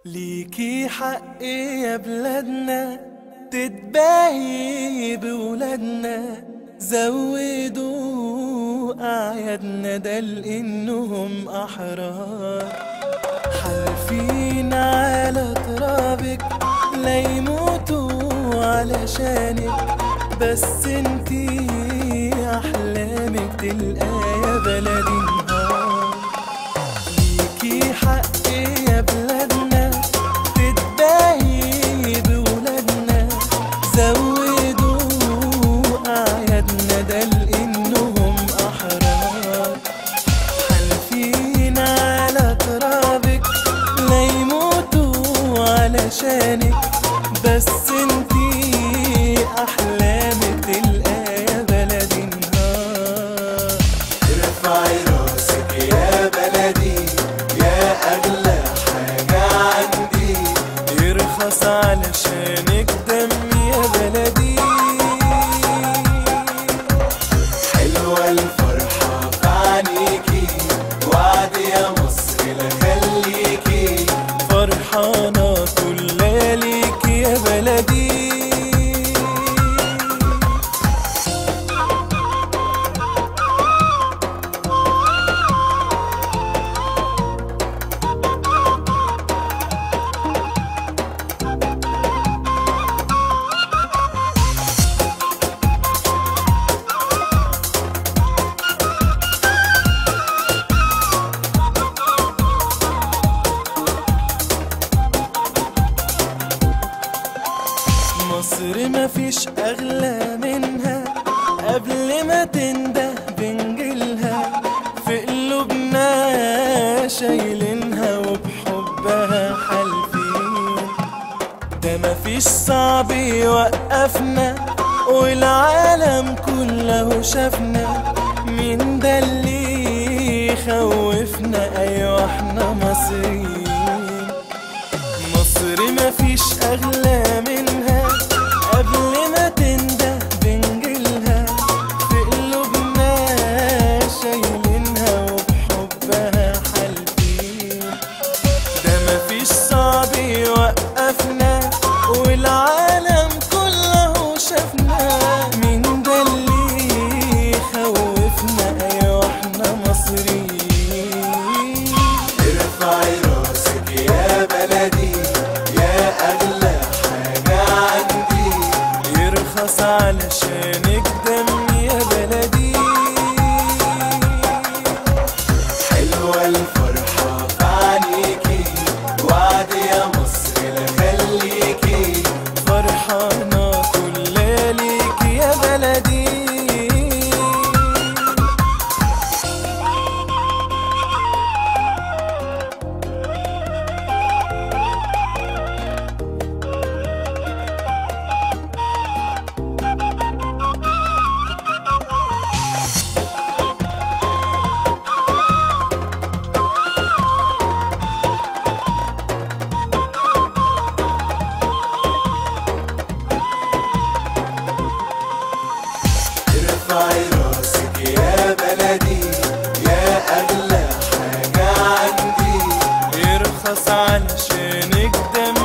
ليكي حق يا بلادنا تتباهي بولادنا، زودوا أعيادنا ده لإنهم أحرار، حالفين على ترابك لا يموتوا علشانك، بس انتي أحلامك تلقى يا بلدي نهار. ليكي حق يا بلادنا تتباهي بولادنا، زودوا أعيادنا ده لإنهم أحرار، حالفين على ترابك لا يموتوا علشانك، بس انتي أحلامك تلقى يا بلدي نهار. ارفعي راسك يا بلدي يا أغلى حاجة عندي، يرخص علشانك دمي يا بلدي. حلوة الفرحة في عينيكي، وعد يا مصر لا خليكي، فرحانة كل ليكي يا بلدي. مصر مفيش أغلى منها، قبل ما تنده بنجيلها، في قلوبنا شايلينها وبحبها حالفين، ده مفيش صعب يوقفنا والعالم كله شافنا، مين ده اللي يخوفنا؟ أيوة احنا مصريين. مصر مفيش أغلى منها، قبل ما تنده بنجيلها، في قلوبنا شايلينها وبحبها حالفين، ده مفيش صعب يوقفنا والعالم كله شافنا، مين ده اللي يخوفنا؟ أيوة احنا مصريين. ارفعي راسك يا بلدي يا أغلى حاجة عندي، يرخص علشانك دمي يا بلدي. حلوة الفرحة في عينيكي، وعد يا مصر لا خليكي، فرحانة كل ليكي يا بلدي. ارفعي راسك يا بلدي يا أغلى حاجة عندي، يرخص علشانك دمي